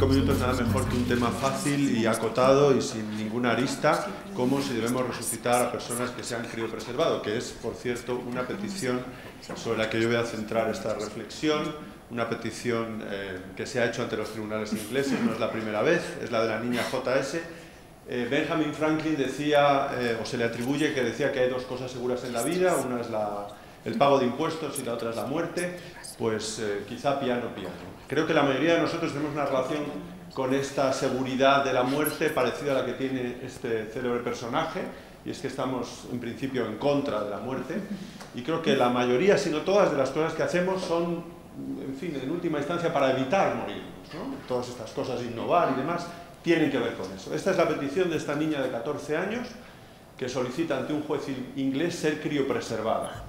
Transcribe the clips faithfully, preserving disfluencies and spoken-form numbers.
cinco minutos nada mejor que un tema fácil y acotado y sin ninguna arista, como si debemos resucitar a personas que se han criopreservado, que es, por cierto, una petición sobre la que yo voy a centrar esta reflexión, una petición eh, que se ha hecho ante los tribunales ingleses, no es la primera vez, es la de la niña J S Eh, Benjamin Franklin decía, eh, o se le atribuye que decía que hay dos cosas seguras en la vida, una es la, el pago de impuestos y la otra es la muerte. Pues eh, quizá piano, piano. Creo que la mayoría de nosotros tenemos una relación con esta seguridad de la muerte parecida a la que tiene este célebre personaje, y es que estamos en principio en contra de la muerte, y creo que la mayoría, si no todas, de las cosas que hacemos son, en fin, en última instancia para evitar morirnos, ¿no? Todas estas cosas, innovar y demás, tienen que ver con eso. Esta es la petición de esta niña de catorce años que solicita ante un juez inglés ser criopreservada.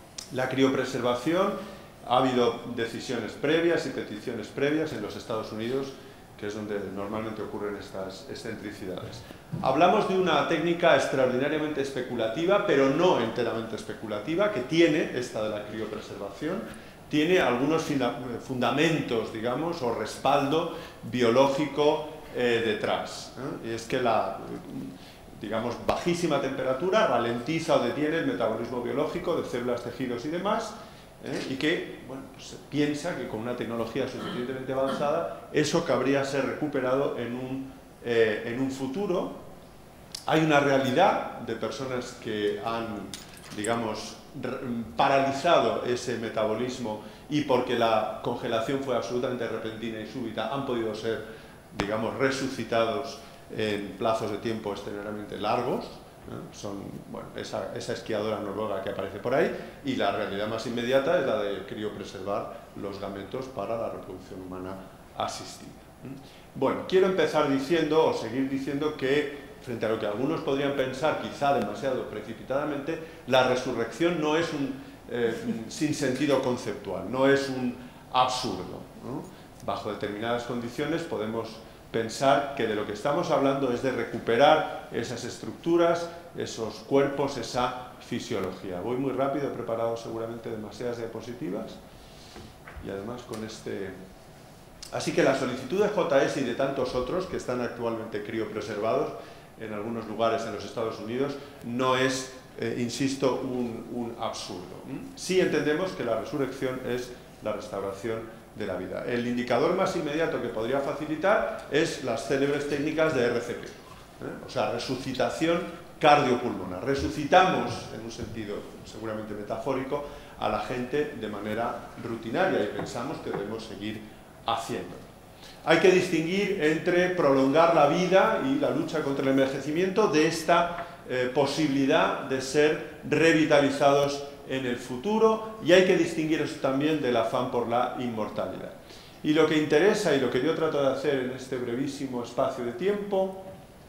La criopreservación, ha habido decisiones previas y peticiones previas en los Estados Unidos, que es donde normalmente ocurren estas excentricidades. Hablamos de una técnica extraordinariamente especulativa, pero no enteramente especulativa, que tiene, esta de la criopreservación, tiene algunos fundamentos, digamos, o respaldo biológico eh, detrás, ¿eh? Y es que la, digamos, bajísima temperatura ralentiza o detiene el metabolismo biológico de células, tejidos y demás, ¿eh? Y que, bueno, pues se piensa que con una tecnología suficientemente avanzada eso cabría ser recuperado en un, eh, en un futuro. Hay una realidad de personas que han, digamos, paralizado ese metabolismo y porque la congelación fue absolutamente repentina y súbita han podido ser, digamos, resucitados en plazos de tiempo extremadamente largos. Son, bueno, esa, esa esquiadora noruega que aparece por ahí, y la realidad más inmediata es la de criopreservar los gametos para la reproducción humana asistida. Bueno, quiero empezar diciendo, o seguir diciendo, que frente a lo que algunos podrían pensar, quizá demasiado precipitadamente, la resurrección no es un eh, sinsentido conceptual, no es un absurdo, ¿no? Bajo determinadas condiciones podemos pensar que de lo que estamos hablando es de recuperar esas estructuras, esos cuerpos, esa fisiología. Voy muy rápido, he preparado seguramente demasiadas diapositivas y además con este... Así que la solicitud de J S y de tantos otros que están actualmente criopreservados en algunos lugares en los Estados Unidos no es, eh, insisto, un, un absurdo. Sí entendemos que la resurrección es la restauración de la vida. El indicador más inmediato que podría facilitar es las célebres técnicas de R C P, ¿eh? O sea, resucitación cardiopulmonar. Resucitamos, en un sentido seguramente metafórico, a la gente de manera rutinaria y pensamos que debemos seguir haciéndolo. Hay que distinguir entre prolongar la vida y la lucha contra el envejecimiento de esta eh, posibilidad de ser revitalizados en el futuro, y hay que distinguir eso también del afán por la inmortalidad. Y lo que interesa y lo que yo trato de hacer en este brevísimo espacio de tiempo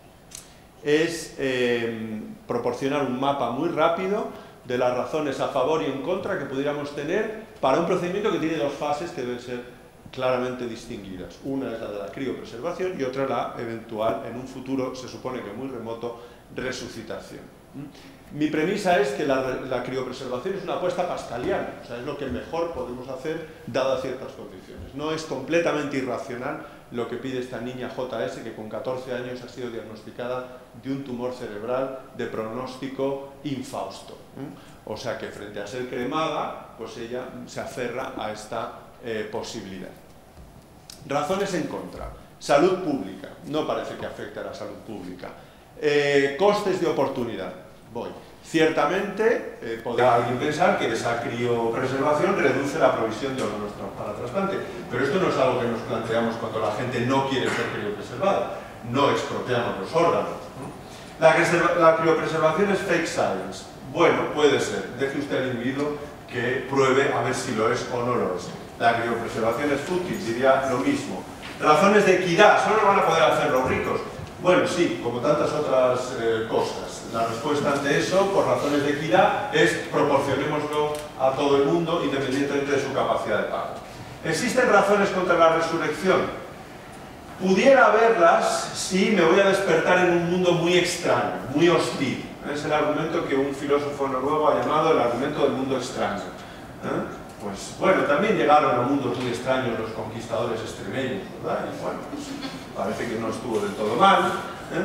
es eh, proporcionar un mapa muy rápido de las razones a favor y en contra que pudiéramos tener para un procedimiento que tiene dos fases que deben ser claramente distinguidas. Una es la de la criopreservación y otra la eventual, en un futuro, se supone que muy remoto, resucitación. Mi premisa es que la, la criopreservación es una apuesta pascaliana, o sea, es lo que mejor podemos hacer dadas ciertas condiciones. No es completamente irracional lo que pide esta niña J S, que con catorce años ha sido diagnosticada de un tumor cerebral de pronóstico infausto. O sea que frente a ser cremada, pues ella se aferra a esta eh, posibilidad. Razones en contra. Salud pública. No parece que afecte a la salud pública. Eh, costes de oportunidad. Voy. Ciertamente, eh, podría alguien pensar que esa criopreservación reduce la provisión de órganos para trasplante, pero esto no es algo que nos planteamos cuando la gente no quiere ser criopreservada. No expropiamos los órganos, ¿no? La, la criopreservación es fake science. Bueno, puede ser. Deje usted al individuo que pruebe a ver si lo es o no lo es. La criopreservación es fútil, diría lo mismo. Razones de equidad. Solo van a poder hacer los ricos. Bueno, sí, como tantas otras eh, cosas. La respuesta ante eso, por razones de equidad, es proporcionémoslo a todo el mundo independientemente de su capacidad de pago. ¿Existen razones contra la resurrección? Pudiera haberlas si me voy a despertar en un mundo muy extraño, muy hostil. Es el argumento que un filósofo noruego ha llamado el argumento del mundo extraño. ¿Eh? pues bueno, también llegaron a mundos muy extraños los conquistadores extremeños, ¿verdad? Y bueno, pues, parece que no estuvo del todo mal. ¿eh?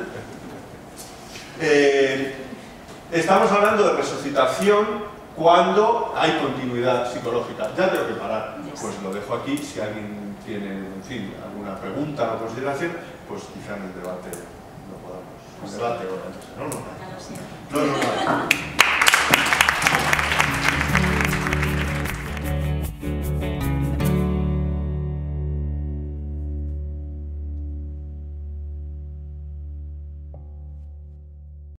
Eh, estamos hablando de resucitación cuando hay continuidad psicológica. Ya tengo que parar, pues lo dejo aquí. Si alguien tiene, en fin, alguna pregunta o consideración, pues quizá en el debate lo podamos. En el debate o en el... No, no, no. No, no, no.